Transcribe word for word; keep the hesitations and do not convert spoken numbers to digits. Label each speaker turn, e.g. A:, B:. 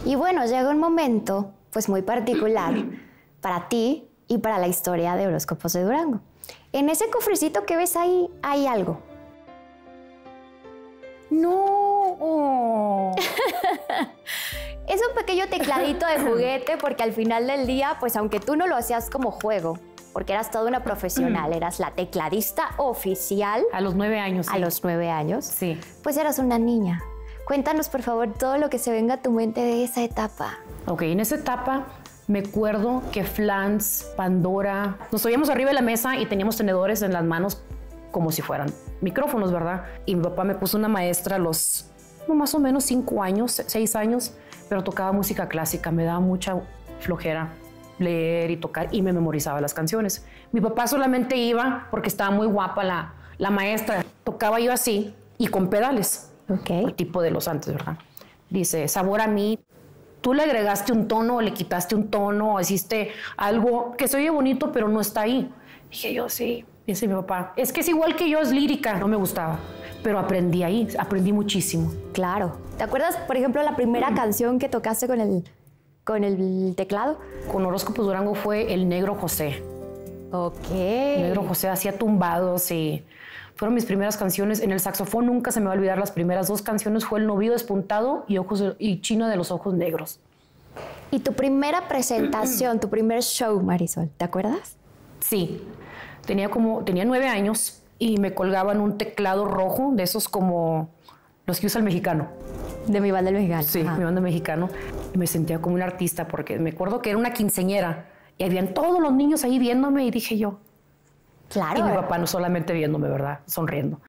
A: Y bueno, llega un momento pues muy particular para ti y para la historia de Horóscopos de Durango. En ese cofrecito que ves ahí, hay algo.
B: ¡No!
A: Es un pequeño tecladito de juguete porque al final del día, pues aunque tú no lo hacías como juego, porque eras toda una profesional, eras la tecladista oficial.
B: A los nueve años, sí.
A: A los nueve años.
B: Sí.
A: Pues eras una niña. Cuéntanos, por favor, todo lo que se venga a tu mente de esa etapa.
B: Ok, en esa etapa me acuerdo que Flans, Pandora, nos subíamos arriba de la mesa y teníamos tenedores en las manos como si fueran micrófonos, ¿verdad? Y mi papá me puso una maestra a los no, más o menos cinco años, seis años, pero tocaba música clásica, me daba mucha flojera leer y tocar y me memorizaba las canciones. Mi papá solamente iba porque estaba muy guapa la, la maestra. Tocaba yo así y con pedales.
A: Ok.
B: El tipo de los antes, ¿verdad? Dice, sabor a mí. Tú le agregaste un tono o le quitaste un tono o hiciste algo que se oye bonito pero no está ahí. Dije yo, sí. Dice mi papá, es que es igual que yo, es lírica. No me gustaba, pero aprendí ahí, aprendí muchísimo.
A: Claro. ¿Te acuerdas, por ejemplo, la primera mm. canción que tocaste con el, con el teclado?
B: Con Horóscopos Durango fue El Negro José.
A: Ok.
B: El Negro José hacía tumbados y fueron mis primeras canciones. En el saxofón nunca se me va a olvidar las primeras dos canciones. Fue El Novio Despuntado y, ojos de, y China de los Ojos Negros.
A: ¿Y tu primera presentación, tu primer show, Marisol, te acuerdas?
B: Sí. Tenía como, tenía nueve años y me colgaban un teclado rojo, de esos como los que usa el mexicano.
A: De mi banda el mexicano.
B: Sí, Ajá. mi banda mexicano. Y me sentía como un artista porque me acuerdo que era una quinceañera y habían todos los niños ahí viéndome y dije yo.
A: Claro.
B: Y mi papá no solamente viéndome, ¿verdad? Sonriendo.